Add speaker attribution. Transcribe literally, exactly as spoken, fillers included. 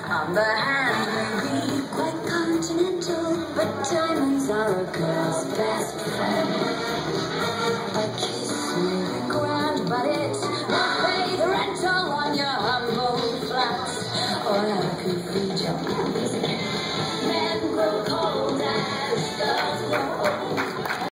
Speaker 1: On the hand may be quite continental, but diamonds are a girl's best friend. A kiss may be grand, but it's not pay the rental on your humble flats, or I could feed your eyes.